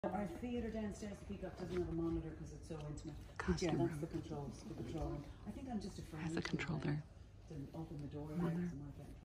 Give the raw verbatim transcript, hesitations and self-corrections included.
Our theatre downstairs, the Peacock doesn't have a monitor because it's so intimate. Costume yeah, that's room. the controls. The control room. I think I'm just afraid Has a controller. to open the door. Mother. Yet,